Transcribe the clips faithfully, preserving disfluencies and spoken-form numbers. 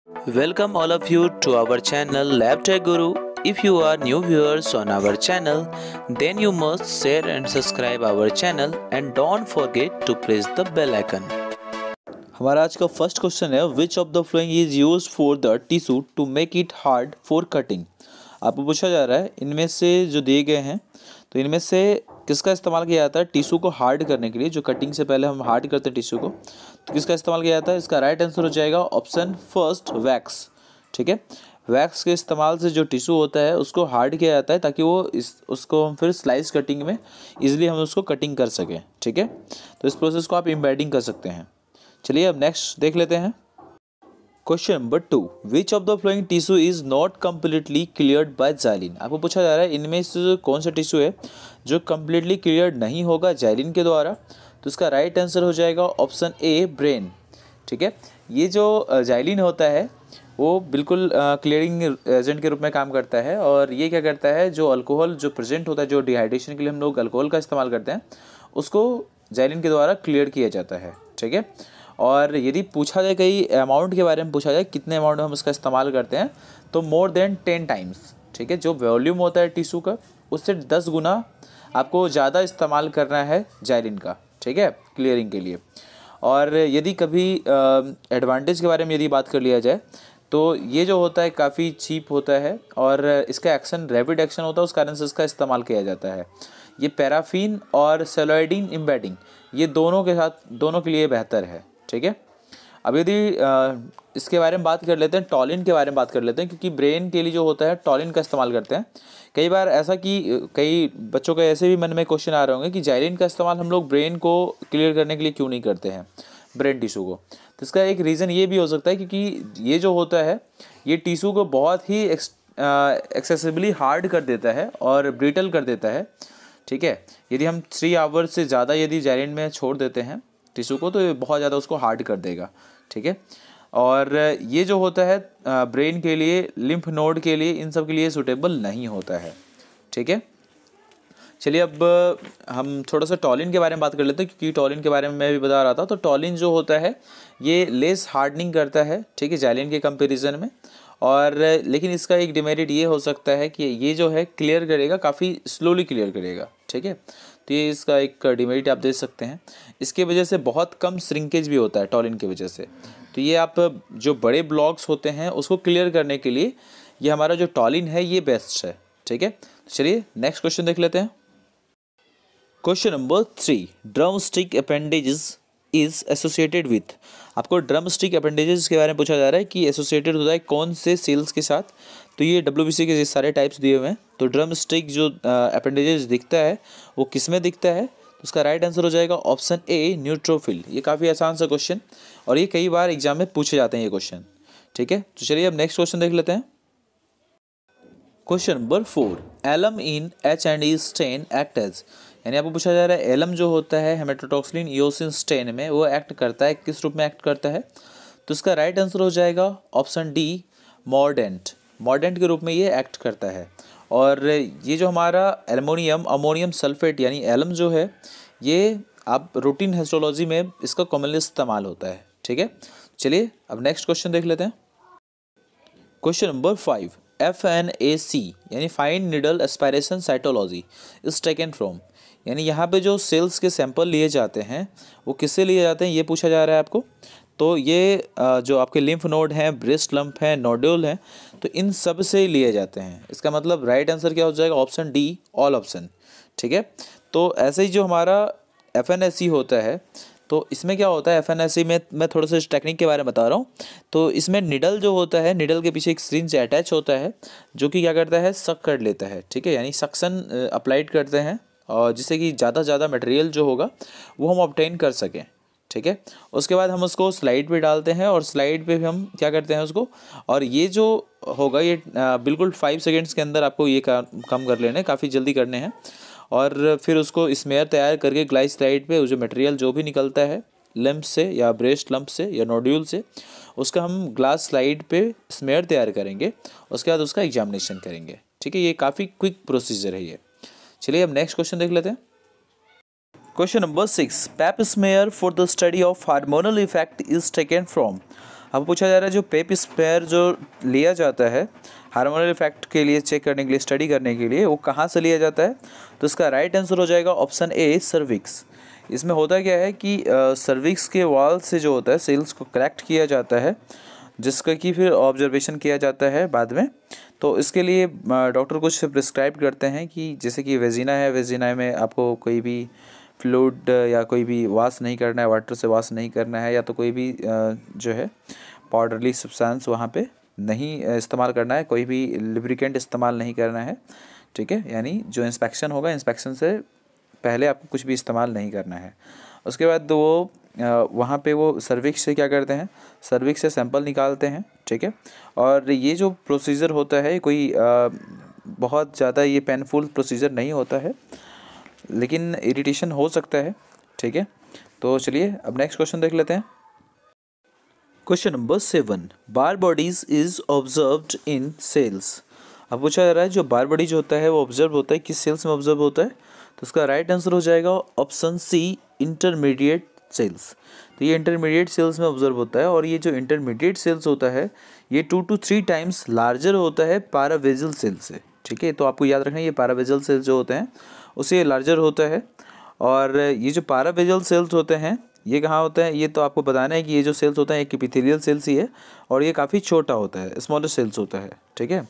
Welcome all of you to our channel Lab Tech Guru. If you are new viewers on our channel, then you must share and subscribe our channel and don't forget to press the bell icon. हमारा आज का first question है, which of the following is use for the tissue to make it hard for cutting. आपको पूछा जा रहा है इनमें से जो दिए गए हैं तो इनमें से किसका इस्तेमाल किया जाता है टिश्यू को हार्ड करने के लिए। जो कटिंग से पहले हम हार्ड करते हैं टिश्यू को, तो किसका इस्तेमाल किया जाता है। इसका राइट आंसर हो जाएगा ऑप्शन फर्स्ट, वैक्स। ठीक है, वैक्स के इस्तेमाल से जो टिश्यू होता है उसको हार्ड किया जाता है ताकि वो इस उसको हम फिर स्लाइस कटिंग में ईजिली हम उसको कटिंग कर सकें। ठीक है, तो इस प्रोसेस को आप एम्बेडिंग कर सकते हैं। चलिए अब नेक्स्ट देख लेते हैं। Question number two, which of the following tissue is not completely cleared by xylene. आपको पूछा जा रहा है इनमें से कौन सा टिश्यू है जो कम्प्लीटली क्लियर्ड नहीं होगा जाइलिन के द्वारा। तो इसका राइट आंसर हो जाएगा ऑप्शन ए, ब्रेन। ठीक है, ये जो जाइलिन होता है वो बिल्कुल क्लियरिंग एजेंट के रूप में काम करता है और ये क्या करता है, जो अल्कोहल जो प्रेजेंट होता है, जो डिहाइड्रेशन के लिए हम लोग अल्कोहल का इस्तेमाल करते हैं, उसको जाइलिन के द्वारा क्लियर किया जाता है। ठीक है, और यदि पूछा जाए कई अमाउंट के बारे में पूछा जाए कितने अमाउंट में हम इसका इस्तेमाल करते हैं, तो मोर देन टेन टाइम्स। ठीक है, जो वॉल्यूम होता है टिश्यू का उससे दस गुना आपको ज़्यादा इस्तेमाल करना है जाइलिन का। ठीक है, क्लियरिंग के लिए। और यदि कभी एडवांटेज के बारे में यदि बात कर लिया जाए तो ये जो होता है काफ़ी चीप होता है और इसका एक्शन रैपिड एक्शन होता है, उस कारण से इसका इस्तेमाल किया जाता है। ये पैराफिन और सेलॉइडिन एम्बेडिंग ये दोनों के साथ दोनों के लिए बेहतर है। ठीक है, अब यदि इसके बारे में बात कर लेते हैं, टॉलिन के बारे में बात कर लेते हैं, क्योंकि ब्रेन के लिए जो होता है टॉलिन का इस्तेमाल करते हैं। कई बार ऐसा कि कई बच्चों के ऐसे भी मन में क्वेश्चन आ रहे होंगे कि जाइलिन का इस्तेमाल हम लोग ब्रेन को क्लियर करने के लिए क्यों नहीं करते हैं, ब्रेन टिश्यू को। तो इसका एक रीज़न ये भी हो सकता है क्योंकि ये जो होता है ये टिश्यू को बहुत ही एक्सेसिबली हार्ड कर देता है और ब्रिटल कर देता है। ठीक है, यदि हम थ्री आवर्स से ज़्यादा यदि जाइलिन में छोड़ देते हैं टिश्यू को तो ये बहुत ज़्यादा उसको हार्ड कर देगा। ठीक है, और ये जो होता है ब्रेन के लिए, लिम्फ नोड के लिए, इन सब के लिए सूटेबल नहीं होता है। ठीक है, चलिए अब हम थोड़ा सा टॉलिन के बारे में बात कर लेते हैं, क्योंकि टॉलिन के बारे में मैं भी बता रहा था। तो टॉलिन जो होता है ये लेस हार्डनिंग करता है, ठीक है, जाइलिन के कंपैरिजन में। और लेकिन इसका एक डिमेरिट ये हो सकता है कि ये जो है क्लियर करेगा, काफ़ी स्लोली क्लियर करेगा। ठीक है, तो ये इसका एक डिमेरिट आप देख सकते हैं। इसके वजह से बहुत कम श्रिंकेज भी होता है टॉलिन की वजह से। तो ये आप जो बड़े ब्लॉक्स होते हैं उसको क्लियर करने के लिए ये हमारा जो टॉलिन है ये बेस्ट है। ठीक है, तो चलिए नेक्स्ट क्वेश्चन देख लेते हैं। Question number three, drum stick appendages is associated with. आपको ड्रम स्टिक अपेंडेजेस के बारे में पूछा जा रहा है कि एसोसिएटेड होता है कौन से सेल्स के साथ। तो ये डब्ल्यूबीसी के सारे टाइप्स दिए हुए हैं। तो ड्रम स्टिक जो अपेंडेजेस दिखता है वो किस में दिखता है, तो उसका राइट आंसर हो जाएगा ऑप्शन ए, न्यूट्रोफिल। ये काफ़ी आसान सा क्वेश्चन और ये कई बार एग्जाम में पूछे जाते हैं ये क्वेश्चन। ठीक है, तो चलिए अब नेक्स्ट क्वेश्चन देख लेते हैं। Question number four, alum in H and E stain act as. यानी आपको पूछा जा रहा है एलम जो होता है हेमेटोटॉक्सिलिन इयोसिन स्टेन में वो एक्ट करता है, किस रूप में एक्ट करता है। तो इसका राइट आंसर हो जाएगा ऑप्शन डी, मॉर्डेंट। मॉर्डेंट के रूप में ये एक्ट करता है। और ये जो हमारा एल्युमिनियम अमोनियम सल्फेट यानी एलम जो है ये आप रूटीन हिस्टोलॉजी में इसका कॉमनली इस्तेमाल होता है। ठीक है, चलिए अब नेक्स्ट क्वेश्चन देख लेते हैं। Question number five, F N A C यानी fine needle aspiration cytology is taken from. यानी यहाँ पे जो सेल्स के सैंपल लिए जाते हैं वो किससे लिए जाते हैं ये पूछा जा रहा है आपको। तो ये जो आपके लिम्फ नोड हैं, ब्रेस्ट लंप हैं, नोड्यूल हैं, तो इन सब से लिए जाते हैं। इसका मतलब राइट आंसर क्या हो जाएगा, ऑप्शन डी, ऑल ऑप्शन। ठीक है, तो ऐसे ही जो हमारा एफ एन एस सी होता है तो इसमें क्या होता है, एफ एन एस सी में मैं थोड़ा सा टेक्निक के बारे में बता रहा हूँ। तो इसमें निडल जो होता है, निडल के पीछे एक सिरिंज अटैच होता है जो कि क्या करता है, सक कर लेता है। ठीक है, यानी सक्शन अप्लाइड करते हैं और जिससे कि ज़्यादा से ज़्यादा मटेरियल जो होगा वो हम ऑब्टेन कर सकें। ठीक है, उसके बाद हम उसको स्लाइड पे डालते हैं और स्लाइड पे भी हम क्या करते हैं उसको, और ये जो होगा ये बिल्कुल फाइव सेकेंड्स के अंदर आपको ये कम कर लेने, काफ़ी जल्दी करने हैं। और फिर उसको स्मेयर तैयार करके ग्लाइस स्लाइड पे जो मटेरियल जो भी निकलता है लम्प से या ब्रेस्ट लम्प से या नोड्यूल से, उसका हम ग्लास स्लाइड पे स्मेयर तैयार करेंगे, उसके बाद उसका एग्जामिनेशन करेंगे। ठीक है, ये काफ़ी क्विक प्रोसीजर है ये। चलिए अब नेक्स्ट क्वेश्चन देख लेते हैं। Question number six, Pap smear for the study of hormonal effect is taken from. अब पूछा जा रहा है जो पेप स्मेयर जो लिया जाता है हार्मोनल इफेक्ट के लिए चेक करने के लिए, स्टडी करने के लिए, वो कहाँ से लिया जाता है? तो इसका राइट आंसर हो जाएगा ऑप्शन ए सर्विक्स। इसमें होता क्या है कि सर्विक्स के वॉल से जो होता है सेल्स को कलेक्ट किया जाता है, जिसका कि फिर ऑब्जर्वेशन किया जाता है बाद में। तो इसके लिए डॉक्टर कुछ प्रिस्क्राइब करते हैं कि जैसे कि वेजिना है, वेजिना में आपको कोई भी फ्लूइड या कोई भी वॉश नहीं करना है, वाटर से वॉश नहीं करना है, या तो कोई भी जो है पाउडरली सब्सटेंस वहाँ पे नहीं इस्तेमाल करना है, कोई भी लुब्रिकेंट इस्तेमाल नहीं करना है, ठीक है। यानी जो इंस्पेक्शन होगा, इंस्पेक्शन से पहले आपको कुछ भी इस्तेमाल नहीं करना है। उसके बाद वो वहाँ पे वो सर्विक्स से क्या करते हैं, सर्विक्स से सैंपल निकालते हैं, ठीक है। और ये जो प्रोसीजर होता है कोई आ, बहुत ज़्यादा ये पेनफुल प्रोसीजर नहीं होता है, लेकिन इरिटेशन हो सकता है, ठीक है। तो चलिए अब नेक्स्ट क्वेश्चन देख लेते हैं। Question number seven, Barr bodies is observed in cells. अब पूछा जा रहा है जो बार बॉडी जो होता है वो ऑब्जर्व होता है किस सेल्स में ऑब्जर्व होता है? तो इसका राइट आंसर हो जाएगा ऑप्शन सी इंटरमीडिएट सेल्स। तो ये इंटरमीडिएट सेल्स में ऑब्जर्व होता है, और ये जो इंटरमीडिएट सेल्स होता है ये two to three times larger होता है पैरावेजल सेल से, ठीक है। तो आपको याद रखना ये पैरावेजल सेल्स जो होते हैं उससे लार्जर होता है। और ये जो पैरावेजल सेल्स होते हैं ये कहाँ होते हैं? ये तो आपको बताना है कि ये जो सेल्स होते हैं एक एपिथेलियल सेल्स ही है, और ये काफ़ी छोटा होता है, स्मॉलर सेल्स होता है, ठीक है।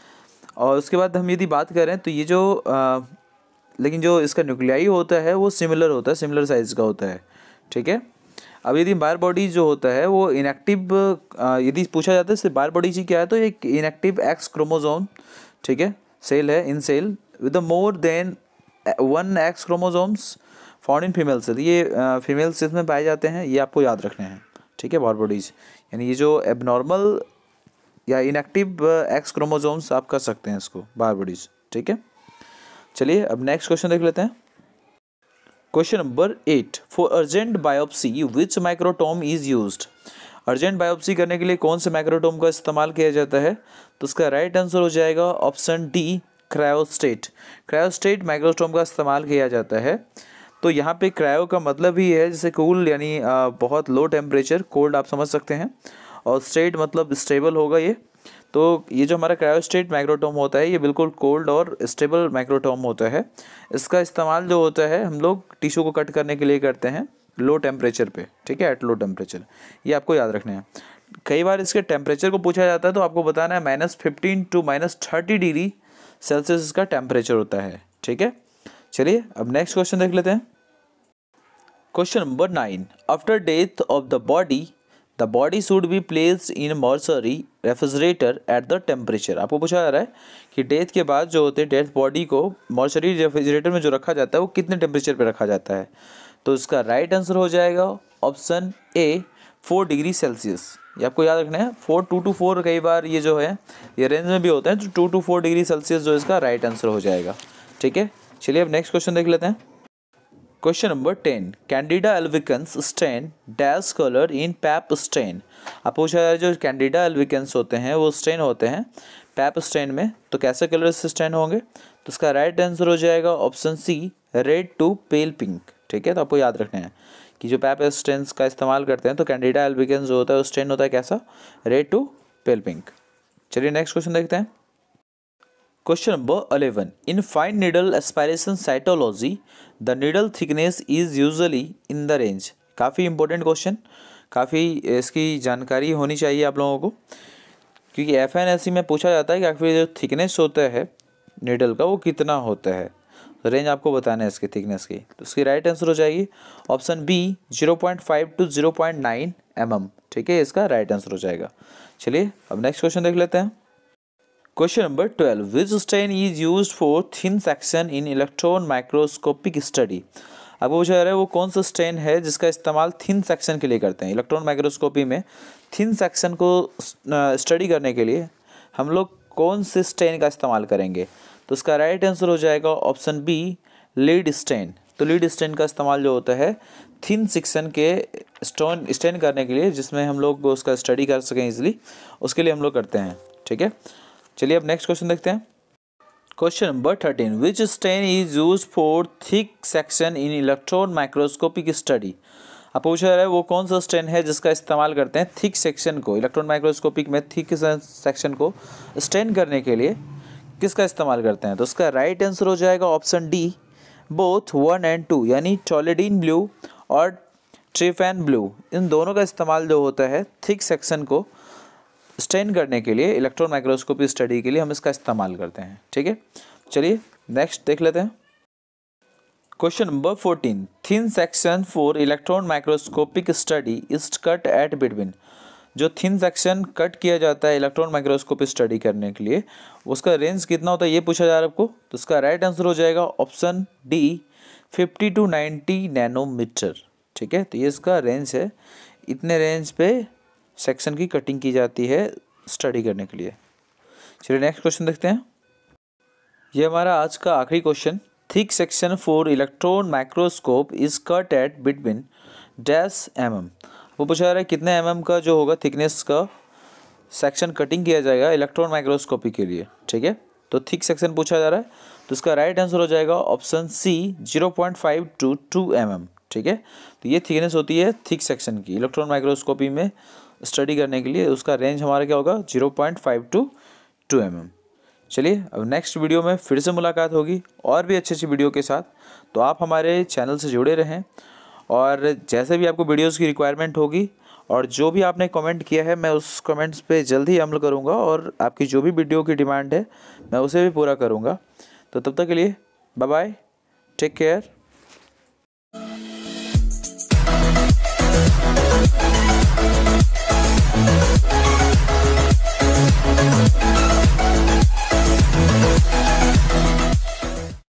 और उसके बाद हम यदि बात करें तो ये जो आ, लेकिन जो इसका न्यूक्लियाई होता है वो सिमिलर होता है, सिमिलर साइज का होता है, ठीक है। अब यदि बार बॉडी जो होता है वो इनएक्टिव, यदि पूछा जाता है बार बॉडी जी क्या है, तो एक इनएक्टिव एक्स क्रोमोसोम, ठीक है, सेल है, in cell with more than one X chromosomes found in female cell. ये फीमेल सेल्स में पाए जाते हैं, ये आपको याद रखने हैं, ठीक है। बार बॉडीज यानी ये जो एबनॉर्मल या इनएक्टिव एक्स क्रोमोसोम्स आप कर सकते हैं इसको बार बॉडीज, ठीक है। चलिए अब नेक्स्ट क्वेश्चन देख लेते हैं। Question number eight, for urgent biopsy which microtome is used. Urgent biopsy करने के लिए कौन से माइक्रोटोम का इस्तेमाल किया जाता है? तो उसका राइट आंसर हो जाएगा option D cryostat. Cryostat microtome का इस्तेमाल किया जाता है। तो यहाँ पे क्रायो का मतलब ही है जैसे कूल, यानी बहुत लो टेम्परेचर, कोल्ड आप समझ सकते हैं, और स्टेट मतलब स्टेबल होगा ये। तो ये जो हमारा क्रायोस्टेट माइक्रोटोम होता है ये बिल्कुल कोल्ड और स्टेबल माइक्रोटोम होता है। इसका इस्तेमाल जो होता है हम लोग टिश्यू को कट करने के लिए करते हैं लो टेम्परेचर पे, ठीक है, एट लो टेम्परेचर, ये आपको याद रखना है। कई बार इसके टेम्परेचर को पूछा जाता है तो आपको बताना है minus fifteen to minus thirty degree Celsius इसका टेम्परेचर होता है, ठीक है। चलिए अब नेक्स्ट क्वेश्चन देख लेते हैं। Question number nine, after death of the body the body should be placed in mortuary refrigerator at the temperature. आपको पूछा जा रहा है कि डेथ के बाद जो होते हैं डेथ बॉडी को मॉर्चरी रेफ्रिजरेटर में जो रखा जाता है वो कितने टेम्परेचर पे रखा जाता है? तो इसका राइट आंसर हो जाएगा option A four degree Celsius. ये आपको याद रखना है, फोर टू टू फोर कई बार ये जो है ये रेंज में भी होता है, तो two to four degree Celsius जो इसका राइट आंसर हो जाएगा, ठीक है। चलिए अब नेक्स्ट क्वेश्चन देख लेते हैं। Question number ten, candida albicans stain dash colour in Pap stain. आप पूछा जा रहा है जो कैंडिडा एल्विकन्स होते हैं वो स्टेन होते हैं पैप स्टेन में, तो कैसे कलर से स्टेन होंगे? तो इसका राइट आंसर हो जाएगा option C red to pale pink, ठीक है। तो आपको याद रखना है कि जो पैप स्टेन्स का इस्तेमाल करते हैं तो कैंडिडा एल्विकन्स जो होता है वो स्टेन होता है कैसा? Red to pale pink. चलिए नेक्स्ट क्वेश्चन देखते हैं। Question number eleven, in fine needle aspiration cytology the needle thickness is usually in the range. काफ़ी इंपॉर्टेंट क्वेश्चन, काफ़ी इसकी जानकारी होनी चाहिए आप लोगों को, क्योंकि एफ एन एस सी में पूछा जाता है कि आखिर जो थिकनेस होता है नीडल का वो कितना होता है, तो रेंज आपको बताना है इसकी थिकनेस की। तो इसकी राइट आंसर हो जाएगी option B zero point five to zero point nine M M, ठीक है, इसका राइट आंसर हो जाएगा। चलिए अब नेक्स्ट क्वेश्चन देख लेते हैं। Question number twelve, which stain is used for thin section in electron microscopic study. अब पूछा जा रहा है वो कौन सा स्टेन है जिसका इस्तेमाल थिन सेक्शन के लिए करते हैं। इलेक्ट्रॉन माइक्रोस्कोपी में थिन सेक्शन को स्टडी करने के लिए हम लोग कौन से स्टेन का इस्तेमाल करेंगे? तो इसका राइट आंसर हो जाएगा ऑप्शन बी लीड स्टेन। तो लीड स्टेन का इस्तेमाल जो होता है थिन सेक्शन के स्टोन स्टेन करने के लिए, जिसमें हम लोग उसका स्टडी कर सकें इजीली, उसके लिए हम लोग करते हैं, ठीक है। चलिए अब नेक्स्ट क्वेश्चन देखते हैं। Question number thirteen, which stain is use for thick section in electron microscopic study. अब पूछा जा रहा है वो कौन सा स्टेन है जिसका इस्तेमाल करते हैं थिक सेक्शन को, इलेक्ट्रॉन माइक्रोस्कोपिक में थिक सेक्शन को स्टेन करने के लिए किसका इस्तेमाल करते हैं। तो उसका राइट आंसर हो जाएगा option D, both one and two, यानी टोलेडीन ब्लू और ट्रिफेन ब्लू, इन दोनों का इस्तेमाल जो होता है थिक सेक्शन को स्टेन करने के लिए, इलेक्ट्रॉन माइक्रोस्कोपी स्टडी के लिए हम इसका इस्तेमाल करते हैं। ठीक है, चलिए नेक्स्ट देख लेते हैं। Question number fourteen, thin section for electron microscopic study is cut at between. जो थिन सेक्शन कट किया जाता है इलेक्ट्रॉन माइक्रोस्कोपी स्टडी करने के लिए, उसका रेंज कितना होता है ये पूछा जा रहा है आपको। तो उसका राइट आंसर हो जाएगा option D, fifty to ninety nanometre. ठीक है, तो ये इसका रेंज है, इतने रेंज पे सेक्शन की कटिंग की जाती है स्टडी करने के लिए। चलिए नेक्स्ट क्वेश्चन देखते हैं। ये हमारा आज का आखिरी question, thick section for electron microscope is cut at between dash M M. वो पूछा जा रहा है कितने एम एम का जो होगा थिकनेस का सेक्शन कटिंग किया जाएगा इलेक्ट्रॉन माइक्रोस्कोपी के लिए। ठीक है, तो थिक सेक्शन पूछा जा रहा है, तो इसका राइट आंसर हो जाएगा option C, zero point five to two M M. ठीक है, तो ये थिकनेस होती है थिक सेक्शन की इलेक्ट्रॉन माइक्रोस्कोपी में स्टडी करने के लिए। उसका रेंज हमारा क्या होगा, zero point five to two M M. चलिए अब नेक्स्ट वीडियो में फिर से मुलाकात होगी और भी अच्छी अच्छी वीडियो के साथ। तो आप हमारे चैनल से जुड़े रहें, और जैसे भी आपको वीडियोस की रिक्वायरमेंट होगी और जो भी आपने कमेंट किया है, मैं उस कमेंट्स पे जल्द ही अमल करूँगा, और आपकी जो भी वीडियो की डिमांड है मैं उसे भी पूरा करूँगा। तो तब तक के लिए बाय बाय, टेक केयर।